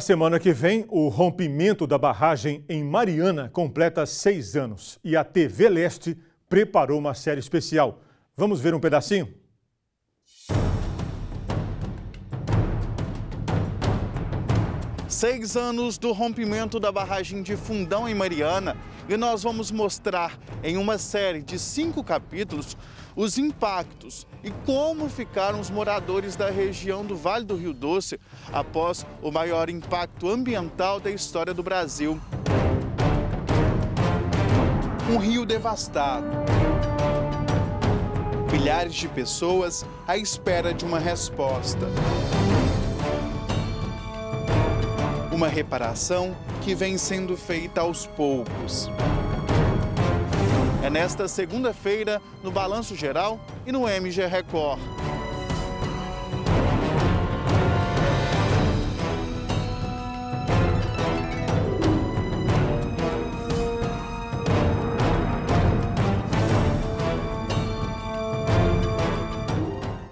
semana que vem, o rompimento da barragem em Mariana completa 6 anos e a TV Leste preparou uma série especial. Vamos ver um pedacinho? Seis anos do rompimento da barragem de Fundão em Mariana e nós vamos mostrar em uma série de 5 capítulos os impactos e como ficaram os moradores da região do Vale do Rio Doce após o maior impacto ambiental da história do Brasil. Um rio devastado. Milhares de pessoas à espera de uma resposta. Uma reparação que vem sendo feita aos poucos. É nesta segunda-feira, no Balanço Geral e no MG Record.